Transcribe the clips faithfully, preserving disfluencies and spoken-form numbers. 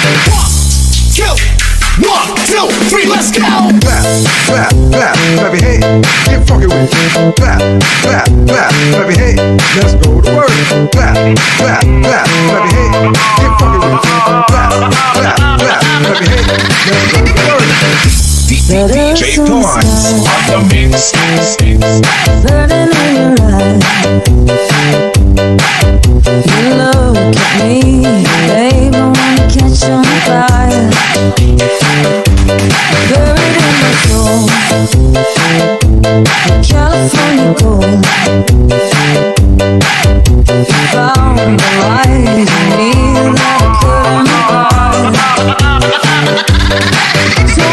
One, two, three, let's go! Clap, clap, clap, clap your hands, get funky with it. Clap, clap, clap, clap your hands, let's go to work. Clap, clap, clap, clap your hands, get funky with it. Clap, clap, clap, clap your hands, let's go to work. D J Torrance on the mix. Burning in your eyes. You look at me, babe, I wanna catch on fire. Buried in my soul, California gold. Found the light in me that I couldn't hide. So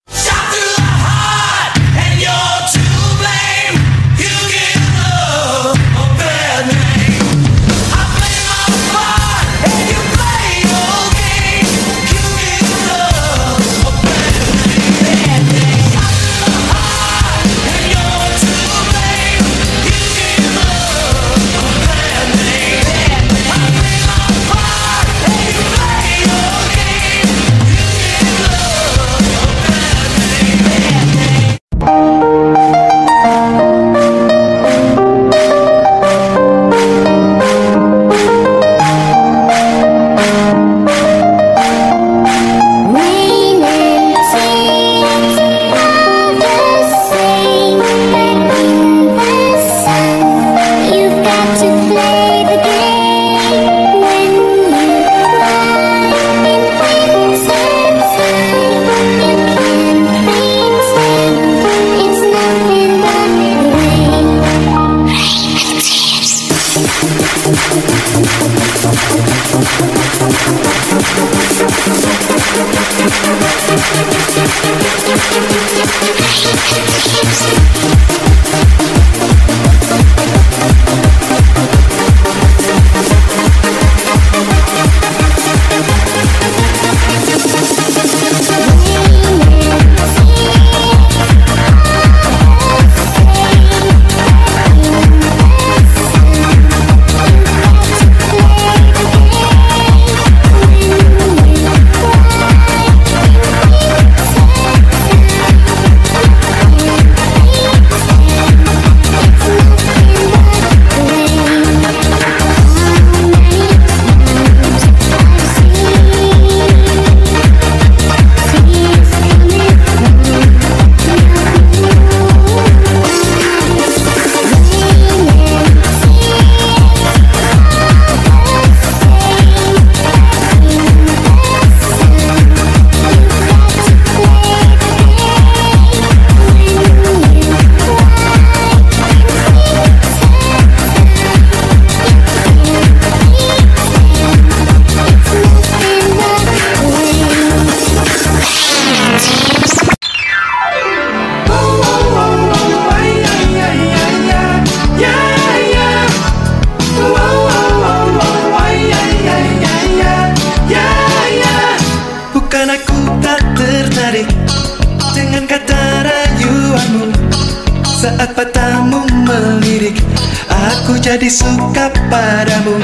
saat matamu melirik, aku jadi suka padamu.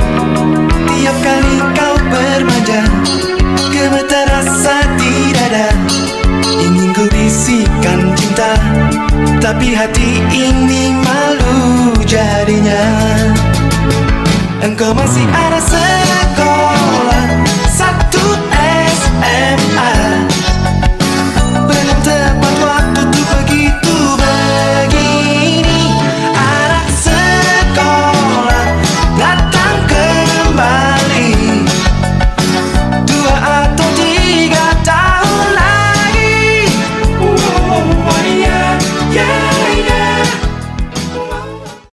Tiap kali kau bermanja, gemetar rasa di dada. Ingin ku bisikan cinta, tapi hati ini malu jadinya. Engkau masih ada